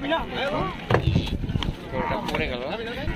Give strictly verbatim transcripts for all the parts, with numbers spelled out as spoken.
গরুটা পড়ে গেল।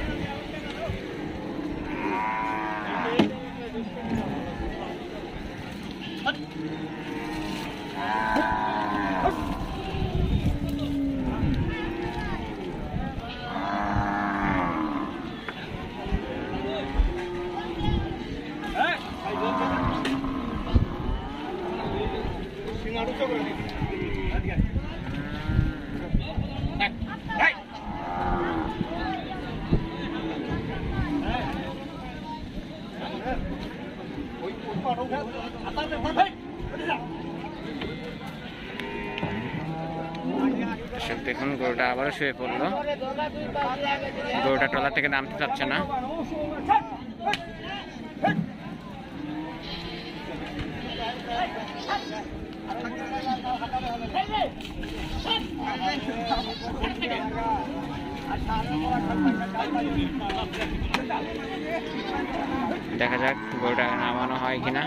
দেখুন গরুটা আবারও শুয়ে পড়লো। গরুটা ট্রলার থেকে নামতে চাচ্ছে না। দেখা যাক গরুটা নামানো হয় কিনা।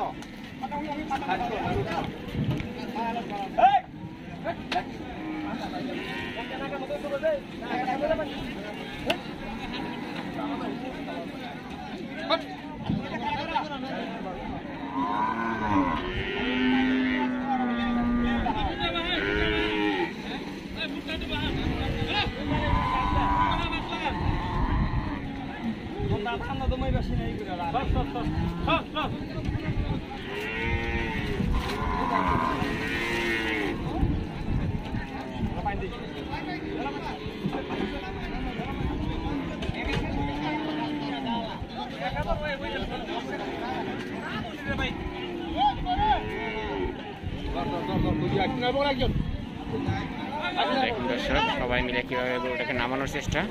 দেখুন দর্শক সবাই মিলে কিভাবে গরুটাকে নামানোর চেষ্টা।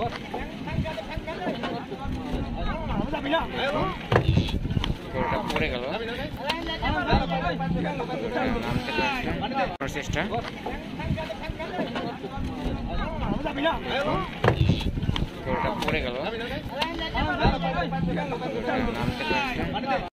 গরুটা পড়ে গেল, নামতে চেষ্টা। গরুটা পড়ে গেল, নামতে